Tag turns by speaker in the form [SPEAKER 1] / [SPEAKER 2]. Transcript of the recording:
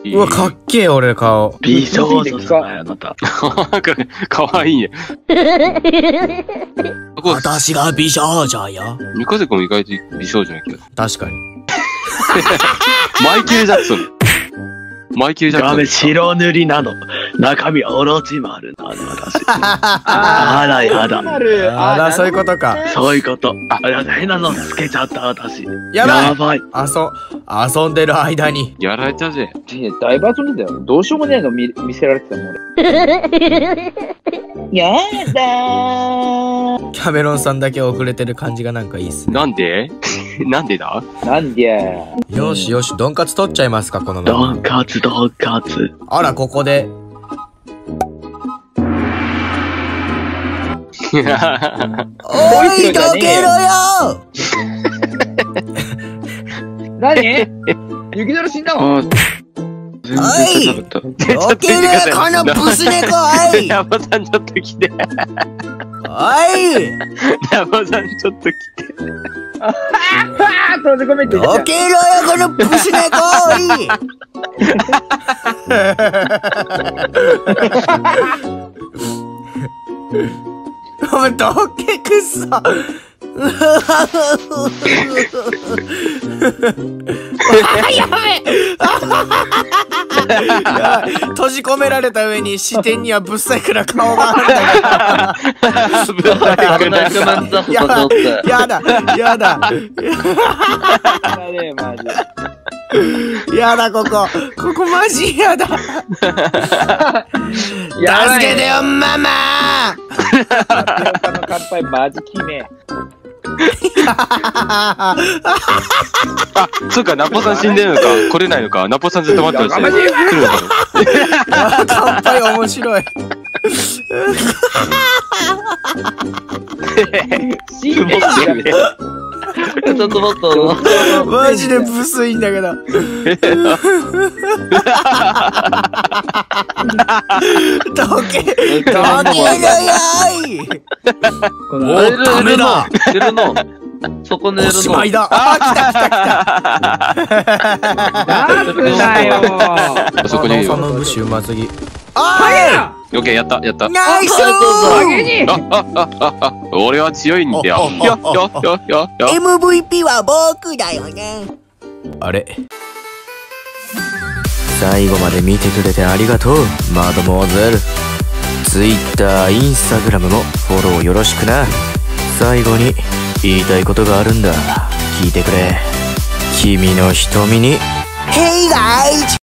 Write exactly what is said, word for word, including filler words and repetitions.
[SPEAKER 1] うわ、かっけえ、俺顔。
[SPEAKER 2] 美少女さんや、あなた。
[SPEAKER 3] かわいいね。
[SPEAKER 1] 私が美少女よ。
[SPEAKER 3] ミカゼ君も意外と美少女な気がする。
[SPEAKER 1] 確かに。
[SPEAKER 3] マイケル・ジャクソン。マイケル・ジャクソン。
[SPEAKER 2] 画面白塗りなの。中身はオロチマルなの、私。あらやだ。
[SPEAKER 1] あら、そういうことか。
[SPEAKER 2] そういうこと。あら、変なのつけちゃった、私。
[SPEAKER 1] やばい。
[SPEAKER 2] やばい。
[SPEAKER 1] あそ、遊んでる間に。
[SPEAKER 3] やられたぜ。
[SPEAKER 4] だいぶ遊んでたよ。どうしようもねえの見見せられてたもん、俺。やだー。
[SPEAKER 1] キャメロンさんだけ遅れてる感じがなんかいいっすね。
[SPEAKER 3] なんでなんでだ
[SPEAKER 4] なんでやー。
[SPEAKER 1] よしよし、ドンカツ取っちゃいますか、このま
[SPEAKER 2] ド
[SPEAKER 1] ま。
[SPEAKER 2] ンカツ、ドンカツ。
[SPEAKER 1] あら、ここで。
[SPEAKER 4] おい、どけろよ。何？雪だる死んだの？
[SPEAKER 2] あ全然食べた。
[SPEAKER 1] どけろよ、このブス猫、おい。
[SPEAKER 3] ヤバさんちょっと来て。
[SPEAKER 1] おい。
[SPEAKER 3] ヤバさんちょっと来て。
[SPEAKER 4] ああ、閉じ込めて。
[SPEAKER 1] どけろよ、このブス猫、おい。お前、どけくそ。やばい。閉じ込められた上に視点にはぶっさいくら顔があるんだけど。やだ、やだ、やだ。やだ、ここ。ここマジやだ。助けてよ、ママ。
[SPEAKER 4] 他の乾杯マジきめ。
[SPEAKER 3] あ、そうか、ナポさん死んでるのか、来れないのか、ナポさんずっと待ってましたよ。来るのかな。
[SPEAKER 1] 乾杯面白い。
[SPEAKER 4] 死んでるね。
[SPEAKER 2] ちょっと待った。
[SPEAKER 1] マジでブスいんだけど。どけ、どけろよい。おー、ダメだ。
[SPEAKER 2] 寝るの。そこ寝るの。
[SPEAKER 1] おしまいだ。あー、来た来た来た。
[SPEAKER 4] なんだよ。
[SPEAKER 3] あそこにいるよ。
[SPEAKER 1] その武士うますぎ。あ
[SPEAKER 3] オッケー、やった、やった。
[SPEAKER 1] ナイス
[SPEAKER 4] ー。
[SPEAKER 3] あ、あ、あ、あ、あ、俺は強いんだよ。よ、よ、よ、よ、よ。
[SPEAKER 1] エムブイピー は僕だよね。あれ。最後まで見てくれてありがとう、マドモアゼル。Twitter、Instagram もフォローよろしくな。最後に言いたいことがあるんだ。聞いてくれ。君の瞳に。Hey guys!